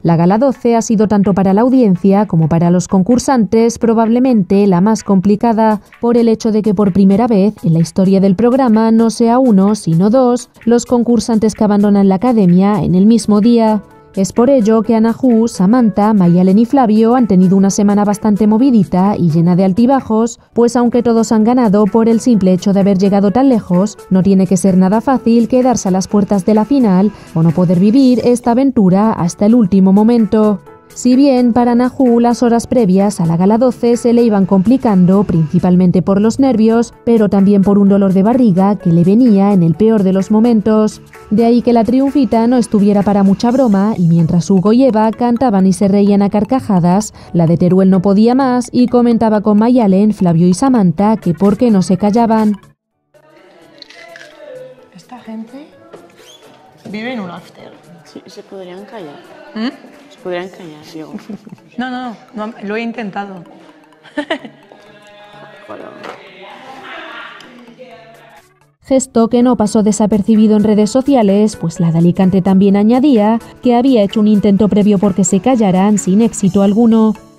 La Gala 12 ha sido tanto para la audiencia como para los concursantes probablemente la más complicada, por el hecho de que por primera vez en la historia del programa no sea uno, sino dos, los concursantes que abandonan la academia en el mismo día. Es por ello que Anahu, Samantha, Mayalen y Flavio han tenido una semana bastante movidita y llena de altibajos, pues aunque todos han ganado por el simple hecho de haber llegado tan lejos, no tiene que ser nada fácil quedarse a las puertas de la final o no poder vivir esta aventura hasta el último momento. Si bien para Anahu las horas previas a la Gala 12 se le iban complicando, principalmente por los nervios, pero también por un dolor de barriga que le venía en el peor de los momentos. De ahí que la triunfita no estuviera para mucha broma y mientras Hugo y Eva cantaban y se reían a carcajadas, la de Teruel no podía más y comentaba con Mayalen, Flavio y Samantha que por qué no se callaban. Esta gente vive en un after. Sí, se podrían callar. Se podrían callar, Diego. No, lo he intentado. Gesto que no pasó desapercibido en redes sociales, pues la de Alicante también añadía que había hecho un intento previo porque se callaran sin éxito alguno.